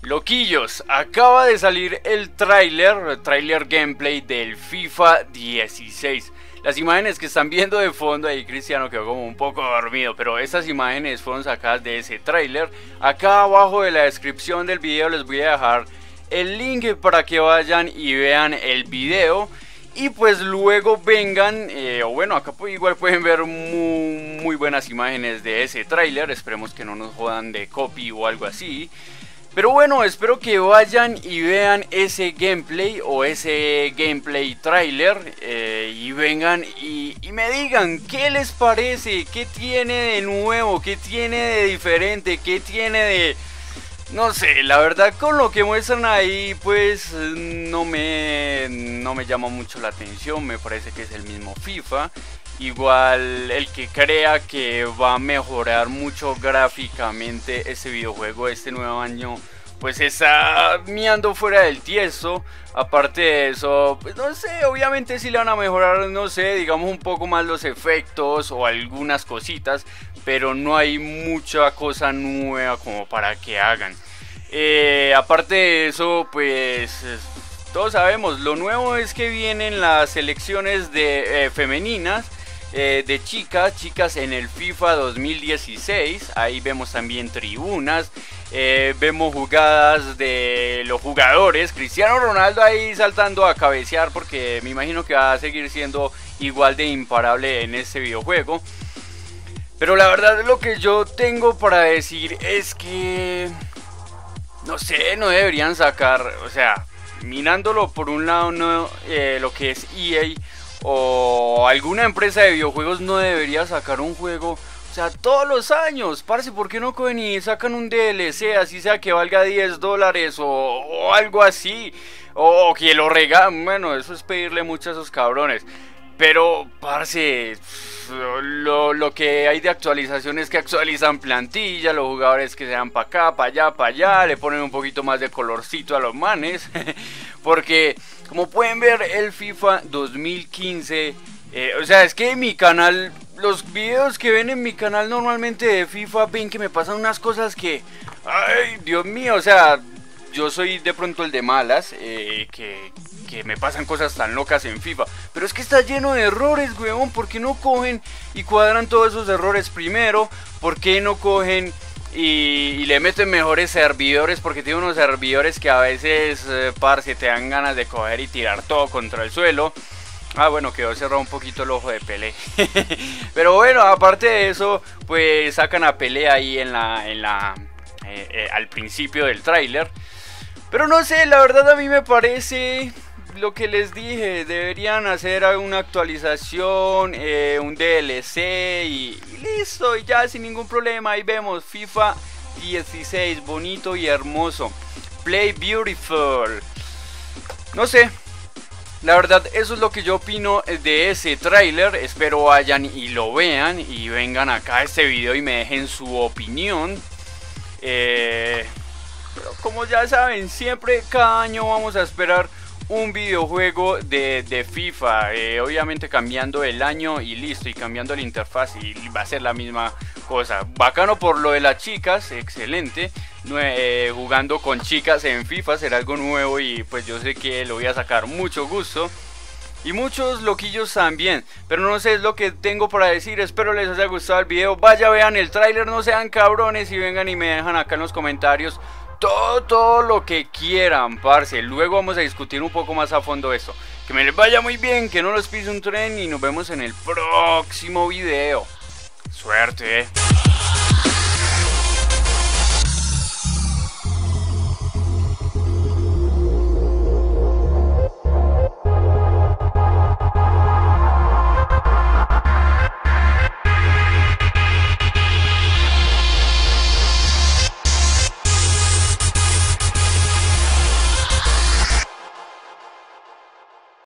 Loquillos, acaba de salir el tráiler gameplay del FIFA 16. Las imágenes que están viendo de fondo, ahí Cristiano quedó como un poco dormido, pero estas imágenes fueron sacadas de ese tráiler. Acá abajo de la descripción del video les voy a dejar el link para que vayan y vean el video. Y pues luego vengan, o bueno, acá igual pueden ver muy buenas imágenes de ese tráiler. Esperemos que no nos jodan de copy o algo así. Pero bueno, espero que vayan y vean ese gameplay o ese gameplay trailer y vengan y me digan qué les parece, qué tiene de nuevo, qué tiene de diferente, qué tiene de... No sé, la verdad con lo que muestran ahí pues no me llama mucho la atención, me parece que es el mismo FIFA. Igual el que crea que va a mejorar mucho gráficamente este videojuego este nuevo año, pues está miando fuera del tiesto. Aparte de eso, pues no sé, obviamente sí le van a mejorar, no sé, digamos un poco más los efectos o algunas cositas, pero no hay mucha cosa nueva como para que hagan. Aparte de eso, pues... todos sabemos, lo nuevo es que vienen las selecciones de femeninas, de chicas en el FIFA 2016. Ahí vemos también tribunas, vemos jugadas de los jugadores. Cristiano Ronaldo ahí saltando a cabecear porque me imagino que va a seguir siendo igual de imparable en este videojuego. Pero la verdad lo que yo tengo para decir es que... no sé, no deberían sacar, o sea... mirándolo por un lado, no, lo que es EA o alguna empresa de videojuegos no debería sacar un juego, o sea, todos los años. Parce, ¿por qué no cogen y sacan un DLC, así sea que valga $10 o algo así? O que lo regalan. Bueno, eso es pedirle mucho a esos cabrones. Pero, parce, lo que hay de actualización es que actualizan plantilla, los jugadores que se dan para acá, para allá, le ponen un poquito más de colorcito a los manes. Porque, como pueden ver, el FIFA 2015, o sea, es que en mi canal, los videos que ven en mi canal normalmente de FIFA, ven que me pasan unas cosas que, ay, Dios mío, o sea, yo soy de pronto el de malas, que me pasan cosas tan locas en FIFA. Pero es que está lleno de errores, weón. ¿Por qué no cogen y cuadran todos esos errores primero? ¿Por qué no cogen y le meten mejores servidores? Porque tiene unos servidores que a veces, parce, te dan ganas de coger y tirar todo contra el suelo. Ah, bueno, quedó cerrado un poquito el ojo de Pelé. Pero bueno, aparte de eso, pues sacan a Pelé ahí al principio del tráiler. Pero no sé, la verdad a mí me parece... lo que les dije, deberían hacer una actualización, un DLC y listo, y ya sin ningún problema. Ahí vemos FIFA 16, bonito y hermoso. Play beautiful. No sé, la verdad eso es lo que yo opino de ese tráiler. Espero vayan y lo vean y vengan acá a este video y me dejen su opinión. Pero como ya saben, siempre cada año vamos a esperar un videojuego de FIFA, obviamente cambiando el año y listo, y cambiando la interfaz y va a ser la misma cosa. Bacano por lo de las chicas, excelente. Jugando con chicas en FIFA será algo nuevo y pues yo sé que lo voy a sacar mucho gusto. Y muchos loquillos también. Pero no sé, es lo que tengo para decir. Espero les haya gustado el video. Vaya, vean el tráiler, no sean cabrones y vengan y me dejan acá en los comentarios todo lo que quieran, parce. Luego vamos a discutir un poco más a fondo esto. Que me les vaya muy bien, que no los pise un tren y nos vemos en el próximo video. Suerte.